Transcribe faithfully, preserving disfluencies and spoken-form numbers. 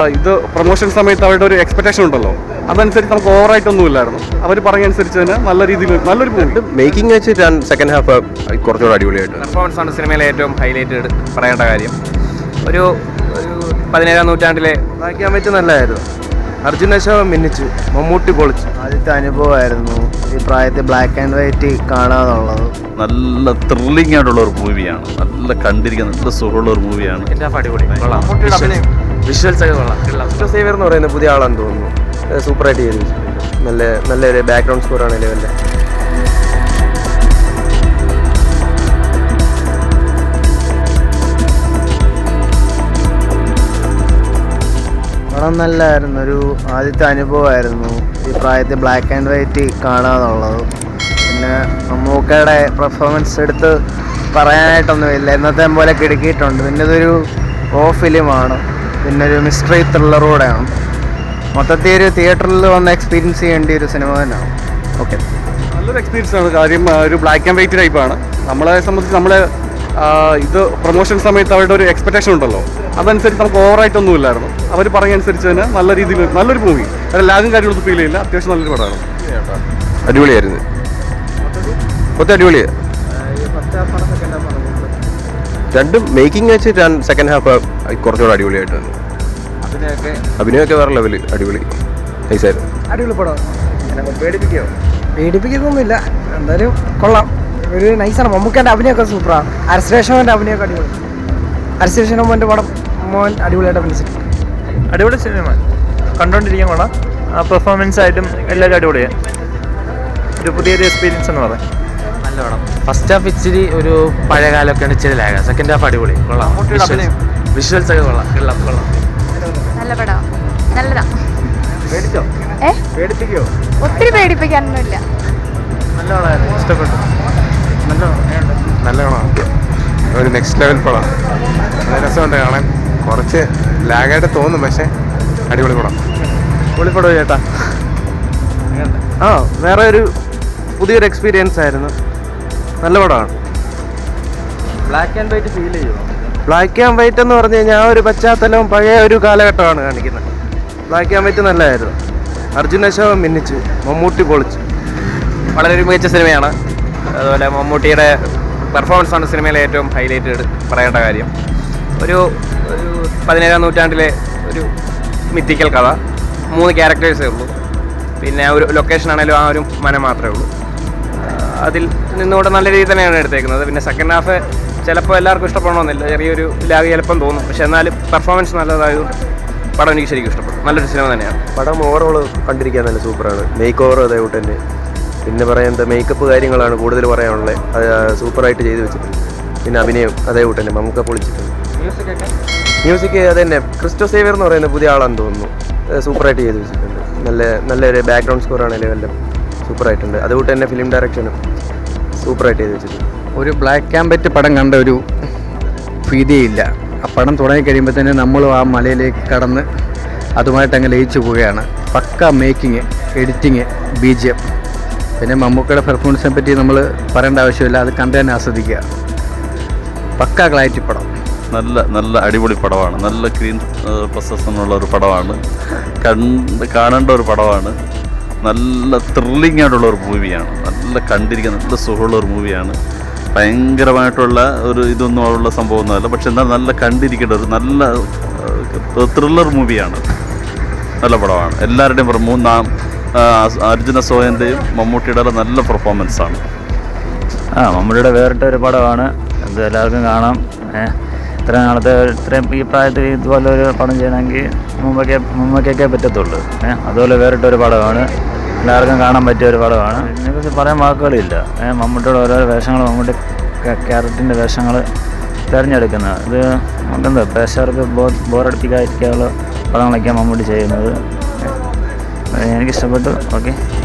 ഇത് പ്രൊമോഷൻ സമയത്ത് അവരുടെ ഒരു എക്സ്പെക്ടേഷൻ ഉണ്ടല്ലോ, അതനുസരിച്ച് നമുക്ക് ഓവറായിട്ടൊന്നുമില്ലായിരുന്നു. അവർ പറഞ്ഞനുസരിച്ച് തന്നെ നല്ല രീതിയിൽ നല്ലൊരു മൂവി. മേക്കിംഗ് വെച്ച് സെക്കൻഡ് ഹാഫ് കുറച്ചുകൂടെ അടിപൊളിയായിട്ട്. പെർഫോമൻസ് ആണ് സിനിമയിലെ ഏറ്റവും ഹൈലൈറ്റ് പറയേണ്ട കാര്യം. ഒരു ഒരു പതിനേഴാം നൂറ്റാണ്ടിലെ വായിക്കാൻ പറ്റി നല്ലതായിരുന്നു. അർജുൻ അശോകൻ മിന്നിച്ചു, മമ്മൂട്ടി പൊളിച്ചു. ആദ്യത്തെ അനുഭവമായിരുന്നു ഈ പ്രായത്തിൽ ബ്ലാക്ക് ആൻഡ് വൈറ്റ് കാണാന്നുള്ളത്. നല്ല ത്രില്ലിംഗ് ആയിട്ടുള്ള ഒരു മൂവിയാണ്, നല്ല കണ്ടിരിക്കാൻ നല്ല സുഖമുള്ള ഒരു മൂവിയാണ്. അടിപൊളി കൊള്ളാം, വിഷ്വൽസ് ഒക്കെ കൊള്ളാം. ക്രിസ്റ്റോ സേവിയർ എന്ന് പറയുന്ന പുതിയ ആളാണെന്ന് തോന്നുന്നു, സൂപ്പറായിട്ട് ചെയ്തു വെച്ചിട്ടുണ്ട്. നല്ല നല്ലൊരു ബാക്ക്ഗ്രൗണ്ട് സ്കോറാണ് ലെവലിൻ്റെ. പടം നല്ലതായിരുന്നു. ഒരു ആദ്യത്തെ അനുഭവമായിരുന്നു ഈ പ്രായത്തിൽ ബ്ലാക്ക് ആൻഡ് വൈറ്റ് കാണാന്നുള്ളത്. പിന്നെ മമ്മൂക്കയുടെ പെർഫോമൻസ് എടുത്ത് പറയാനായിട്ടൊന്നുമില്ല, എന്നത്തെ പോലെ കിടക്കിയിട്ടുണ്ട്. പിന്നെ ഇതൊരു ഓ ഫിലിമാണ്, പിന്നെ ഒരു മിസ്റ്ററി ത്രില്ലർ കൂടെയാണ്. മൊത്തത്തിൽ ഒരു തിയേറ്ററിൽ വന്ന് എക്സ്പീരിയൻസ് ചെയ്യേണ്ട ഒരു സിനിമ തന്നെയാണ്. ഓക്കെ, നല്ലൊരു എക്സ്പീരിയൻസ് ആണ്. കാര്യം ഒരു ബ്ലാക്ക് ആൻഡ് വൈറ്റ് ടൈപ്പാണ്. നമ്മളെ സംബന്ധിച്ച് നമ്മളെ ഇത് പ്രൊമോഷൻ സമയത്ത് അവരുടെ ഒരു എക്സ്പെക്ടേഷൻ ഉണ്ടല്ലോ, അതനുസരിച്ച് നമുക്ക് ഓവറായിട്ടൊന്നുമില്ലായിരുന്നു. അവർ പറഞ്ഞനുസരിച്ച് തന്നെ നല്ല രീതിയിൽ നല്ലൊരു മൂവി. അത് ലാഗും കാര്യങ്ങളൊന്നും ഫീൽ ചെയ്യില്ല. അത്യാവശ്യം നല്ലൊരു പടമാണ്. അടിപൊളിയായിരുന്നു, മൊത്തം അടിപൊളിയാണ്. രണ്ടും മേക്കിംഗ് വെച്ച് സെക്കൻഡ് ഹാഫ് കുറച്ചുകൂടെ അടിപൊളിയായിട്ട്. അഭിനയമൊക്കെ വേറെ ലെവലിൽ അടിപൊളി, നൈസായിരുന്നു. അടിപൊളി പടം. പേടിപ്പിക്കോ? പേടിപ്പിക്കുന്നൊന്നുമില്ല, എന്തായാലും കൊള്ളാം. ഒരു നൈസാണ്. മമ്മൂക്കൻ്റെ അഭിനയമൊക്കെ സൂപ്പറാണ്. അരശ്രേഷൻ്റെ അഭിനയമൊക്കെ അടിപൊളി. അരശ്രേഷൻ മോൻ്റെ പടം മോൻ അടിപൊളിയായിട്ട് അഭിനയിച്ചിട്ടുണ്ട്. അടിപൊളി സിനിമ, കണ്ടുകൊണ്ടിരിക്കാൻ കൊള്ളാം. ആ പെർഫോമൻസ് ആയിട്ടും എല്ലാവരും അടിപൊളിയാണ്. ഒരു പുതിയൊരു എക്സ്പീരിയൻസ് എന്ന് പറയാം. നല്ല പടം. ഫസ്റ്റ് ഹാഫ് ഇച്ചിരി ഒരു പഴയ കാലമൊക്കെയാണ് ഇച്ചിരി ലാഗ. സെക്കൻഡ് ഹാഫ് അടിപൊളി, കൊള്ളാം. വിഷ്വൽസ് ഒക്കെ കൊള്ളാം, കൊള്ളാം കൊള്ളാം. നല്ല പടം, നല്ലതാ. പേടിച്ചോ? ഏ പേടിപ്പിക്കോ? ഒത്തിരി പേടിപ്പിക്കാനൊന്നുമില്ല. നല്ല പടമായിരുന്നു, ഇഷ്ടപ്പെട്ടു. നല്ല നല്ല പടമാണ്, ഒരു നെക്സ്റ്റ് ലെവൽ പടം. നല്ല രസമുണ്ട് കാണാൻ. കുറച്ച് ലാഗായിട്ട് തോന്നും, പക്ഷേ അടിപൊളി പടം. പൊളിപ്പടം ചേട്ടാ. ആ വേറെ ഒരു പുതിയൊരു എക്സ്പീരിയൻസ് ആയിരുന്നു. നല്ല പടമാണ്. ബ്ലാക്ക് ആൻഡ് വൈറ്റ് ഫീൽ ചെയ്യുമോ? ബ്ലാക്ക് ആൻഡ് വൈറ്റ് എന്ന് പറഞ്ഞു കഴിഞ്ഞാൽ ആ ഒരു പശ്ചാത്തലവും പഴയ ഒരു കാലഘട്ടമാണ് കാണിക്കുന്നത്. ബ്ലാക്ക് ആൻഡ് വൈറ്റ് നല്ലതായിരുന്നു. അർജുൻ അശോകൻ മിന്നിച്ചു, മമ്മൂട്ടി പൊളിച്ചു. വളരെ ഒരു മികച്ച സിനിമയാണ്. അതുപോലെ മമ്മൂട്ടിയുടെ പെർഫോമൻസ് ആണ് സിനിമയിലെ ഏറ്റവും ഹൈലൈറ്റ് പറയേണ്ട കാര്യം. ഒരു ഒരു പതിനേഴാം നൂറ്റാണ്ടിലെ ഒരു മിത്തിക്കൽ കഥ. മൂന്ന് ക്യാരക്ടേഴ്സേ ഉള്ളൂ. പിന്നെ ഒരു ലൊക്കേഷൻ ആണെങ്കിലും ആ ഒരു മന മാത്രമേ ഉള്ളൂ. അതിൽ നിന്നുകൂടെ നല്ല രീതിയിൽ തന്നെയാണ് എടുത്തേക്കുന്നത്. പിന്നെ സെക്കൻഡ് ഹാഫ് ചിലപ്പോൾ എല്ലാവർക്കും ഇഷ്ടപ്പെടണമെന്നില്ല, ചെറിയൊരു ലാഗ് ചിലപ്പം തോന്നും. പക്ഷെ എന്നാലും പെർഫോമൻസ് നല്ലതായതുകൊണ്ട് പടം എനിക്ക് ശരിക്കും ഇഷ്ടപ്പെട്ടു. നല്ലൊരു സിനിമ തന്നെയാണ്. പടം ഓവറോൾ കണ്ടിരിക്കാൻ നല്ല സൂപ്പറാണ്. മേക്ക് ഓവർ അതേകൂട്ട് തന്നെ. പിന്നെ പറയുന്നത് മേക്കപ്പ് കാര്യങ്ങളാണ് കൂടുതൽ പറയാനുള്ളത്. അത് സൂപ്പറായിട്ട് ചെയ്ത് വെച്ചിട്ടുണ്ട്. പിന്നെ അഭിനയം അതേകൂട്ട് തന്നെ മമ്മൂക്ക പൊളിച്ചിട്ടുണ്ട്. മ്യൂസിക് അത് തന്നെ ക്രിസ്റ്റോ സേവിയർ എന്ന് പറയുന്ന പുതിയ ആളാണെന്ന് തോന്നുന്നു, സൂപ്പറായിട്ട് ചെയ്ത് വെച്ചിട്ടുണ്ട്. നല്ല നല്ലൊരു ബാക്ക്ഗ്രൗണ്ട് സ്കോറാണ് ലെവലിലും സൂപ്പറായിട്ടുണ്ട്. അതുകൊണ്ട് തന്നെ ഫിലിം ഡയറക്ഷനും സൂപ്പറായിട്ട് ചെയ്ത് വെച്ചിട്ടുണ്ട്. ഒരു ബ്ലാക്ക് ആൻഡ് വൈറ്റ് പടം കണ്ട ഒരു ഭീതിയില്ല. ആ പടം തുടങ്ങി കഴിയുമ്പോൾ തന്നെ നമ്മളും ആ മലയിലേക്ക് കടന്ന് അതുമായിട്ട് അങ്ങ് ലയിച്ചു പോവുകയാണ്. പക്ക making, editing, B G M, പിന്നെ മമ്മൂക്കയുടെ പെർഫോമൻസിനെ പറ്റി നമ്മൾ പറയേണ്ട ആവശ്യമില്ല. അത് കണ്ടു തന്നെ ആസ്വദിക്കുക. പക്ക ക്ലാരിറ്റി പടം. നല്ല നല്ല അടിപൊളി പടമാണ്. നല്ല ക്ലീൻ പ്രൊസസ്സനുള്ള ഒരു പടമാണ്. കണ്ട് കാണേണ്ട ഒരു പടമാണ്. നല്ല ത്രില്ലിംഗ് ആയിട്ടുള്ള ഒരു മൂവിയാണ്. നല്ല കണ്ടിരിക്കാൻ നല്ല സുഖമുള്ള ഒരു മൂവിയാണ്. ഭയങ്കരമായിട്ടുള്ള ഒരു ഇതൊന്നും ഉള്ള സംഭവമൊന്നുമല്ല, പക്ഷെ എന്നാൽ നല്ല കണ്ടിരിക്കേണ്ട ഒരു നല്ല ത്രില്ലർ മൂവിയാണ്. നല്ല പടമാണ്. എല്ലാവരുടെയും മൂന്നാം അർജുന അശോകൻ്റെയും മമ്മൂട്ടിയുടെ നല്ല പെർഫോമൻസാണ്. ആ മമ്മൂട്ടിയുടെ വേറിട്ട ഒരു പടമാണ്. അത് എല്ലാവർക്കും കാണാം. ഇത്ര നാളത്തെ ഇത്രയും ഈ പ്രായത്തിൽ ഇതുപോലെ ഒരു പടം ചെയ്യണമെങ്കിൽ മുമ്പൊക്കെ മുമ്പൊക്കെ പറ്റത്തുള്ളൂ. ഏഹ് അതുപോലെ വേറിട്ടൊരു പടമാണ്. എല്ലാവർക്കും കാണാൻ പറ്റിയ ഒരു പടമാണ്. ഇതിനെക്കുറിച്ച് പറയാൻ വാക്കുകളില്ല. ഏഹ് മമ്മൂട്ടിയുടെ ഓരോ വേഷങ്ങൾ, മമ്മൂട്ടി ക്യാരക്ടറിൻ്റെ വേഷങ്ങൾ തിരഞ്ഞെടുക്കുന്നത് ഇത് നമുക്കെന്താ പ്രേക്ഷകർക്ക് ബോ ബോറടിപ്പിക്കാതിരിക്കാനുള്ള പടങ്ങളൊക്കെയാണ് മമ്മൂട്ടി ചെയ്യുന്നത്. എനിക്കിഷ്ടപ്പെട്ടു. ഓക്കെ.